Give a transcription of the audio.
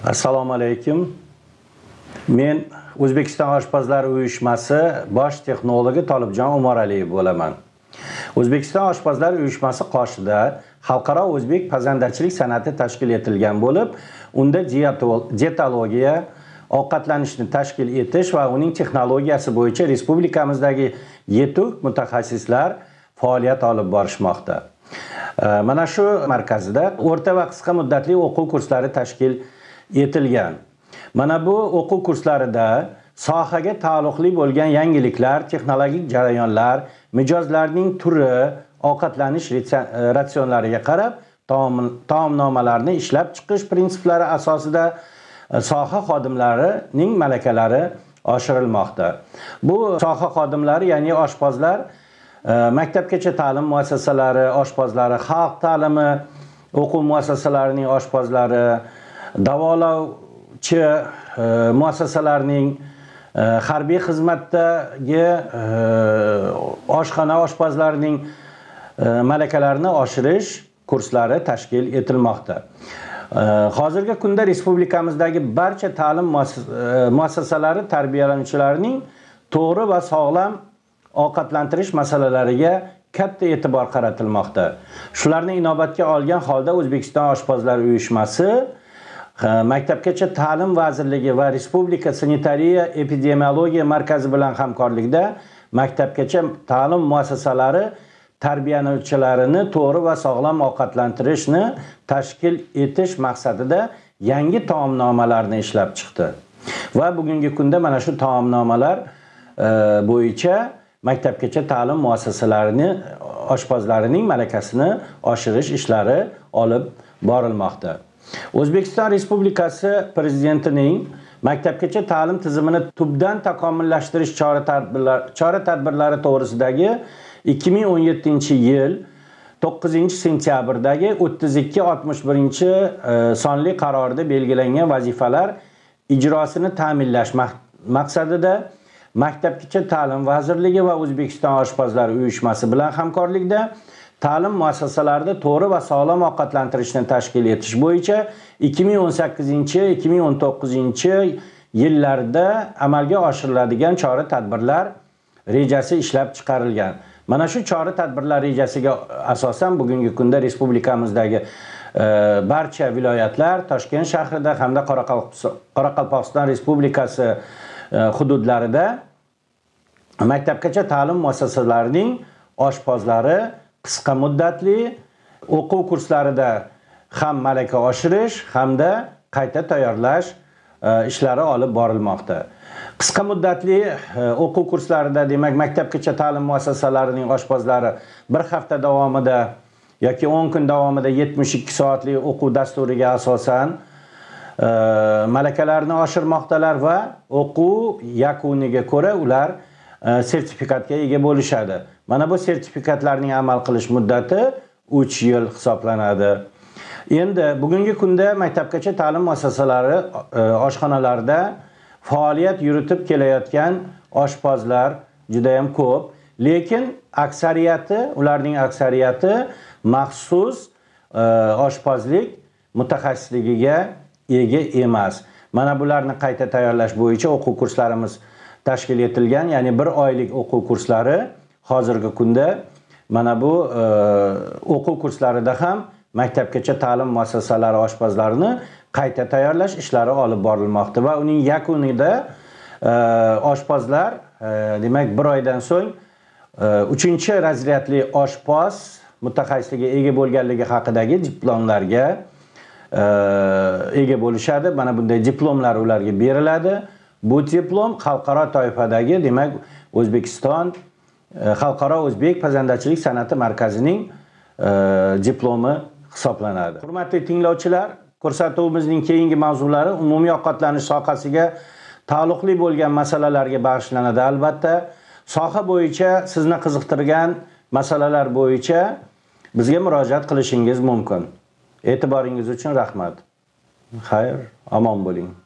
Assalomu alaykum. Men O'zbekiston oshpazlari uyushmasi bosh texnologi Tolibjon Umaraliyev bo'laman. O'zbekiston oshpazlari uyushmasi qoshida xalqaro o'zbek pazandachilik san'ati tashkil etilgan bo'lib, unda dietologiya, ovqatlanishni tashkil etish va uning texnologiyasi bo'yicha respublikamizdagi yetuk mutaxassislar faoliyat olib borishmoqda. Mana shu markazida o'rta va qisqa muddatli o'quv kurslari tashkil etilgan. Mana bu o'quv kurslarida sohaga taalluqli bo'lgan yangiliklar, texnologik jarayonlar, mijozlarning turi, ovqatlanish ratsionlariga qarab taomnomalarni ishlab chiqish prinsiplari asosida soha xodimlarining malakalari oshirilmoqda. Bu soha xodimlari, ya'ni oshpazlar, maktabgacha ta'lim muassasalari oshpazlari, xalq ta'limi o'quv muassasalarining oshpazlari, davolovchi muassasalarning, harbiy xizmatdagi oshxona oshpazlarining malakalarini oshirish kurslari tashkil etilmoqda. Hozirgi kunda respublikamizdagi barcha ta'lim muassasalari tarbiyalanuvchilarining to'g'ri va sog'lom ovqatlantirish masalalariga katta e'tibor qaratilmoqda. Shularni inobatga olgan holda O'zbekiston oshpazlari uyushmasi Maktabgacha ta'lim vazirligi va Respublika sanitariya epidemiologiya markazi bilan hamkorlikda maktabgacha ta'lim muassasalari tarbiyalanuvchilarini to'g'ri va sog'lom ovqatlantirishni tashkil etish maqsadida yangi taomnomalarni ishlab chiqdi. Va bugungi kunda mana shu taomnomalar bo'yicha maktabgacha ta'lim muassasalarining oshpazlarining malakasini oshirish ishlari olib borilmoqda. O'zbekiston Respublikasi Prezidentining maktabgacha ta'lim tizimini tubdan takomillashtirish chora-tadbirlari to'g'risidagi 2017-yil 9-sentyabrdagi 3261 sonli qarorda belgilangan vazifalar ijrosini ta'minlash maqsadida Maktabgacha ta'lim vazirligi va O'zbekiston oshpazlari uyushmasi bilan hamkorlikda ta'lim muassasalarida to'g'ri va sog'lom ovqatlantirishni tashkil etish bo'yicha 2018-2019 yillarda amalga oshiriladigan chora-tadbirlar rejasi ishlab chiqarilgan. Mana shu chora-tadbirlar rejasiga asosan bugungi kunda respublikamizdagi barcha viloyatlar, Toshkent shahrida hamda Qoraqalpog'iston Respublikasi hududlarida maktabgacha ta'lim muassasalarining oshpazlari qisqa muddatli o'quv kurslarida ham malaka oshirish hamda qayta tayyorlash ishlari olib borilmoqda. Qisqa muddatli o'quv kurslarida, demak, maktabgacha ta'lim muassasalarining oshpazlari bir hafta davomida yoki 10 kun davomida 72 soatli o'quv dasturiga asosan malakalarini oshirmoqdalar va o'quv yakuniga ko'ra ular sertifikatga ega bo'lishadi. Mana bu sertifikatlarning amal qilish muddati 3 yil hisoblanadi. Endi bugungi kunda maktabgacha ta'lim muassasalari oshxonalarida faoliyat yuritib kelayotgan oshpazlar juda ham ko'p, lekin ularning aksariyati maxsus oshpazlik mutaxassisligiga ega emas. Mana bularni qayta tayyorlash bo'yicha o'quv kurslarimiz tashkil etilgan, ya'ni 1 oylik o'quv kurslari hozirgi kunda mana bu o'quv kurslarida ham maktabgacha ta'lim muassasalari oshpazlarini qayta tayyorlash ishlari olib borilmoqda va uning yakunida oshpazlar demak 1 oydan so'ng 3-razryadli oshpaz mutaxassisligi ega bo'lganligi haqidagi diplomlarga ega bo'lishadi. Mana bunday diplomlar ularga beriladi. Bu diplom xalqaro toifadagi, demak, O'zbekiston xalqaro o'zbek pazandachilik san'ati markazining diplomi hisoblanadi. Hurmatli tinglovchilar, ko'rsatuvimizning keyingi mavzulari umumiy ovqatlanish sohasiga taalluqli bo'lgan masalalarga bag'ishlanadi. Albatta, soha bo'yicha sizni qiziqtirgan masalalar bo'yicha bizga murojaat qilishingiz mumkin. E'tiboringiz uchun rahmat. Xayr, omon bo'ling.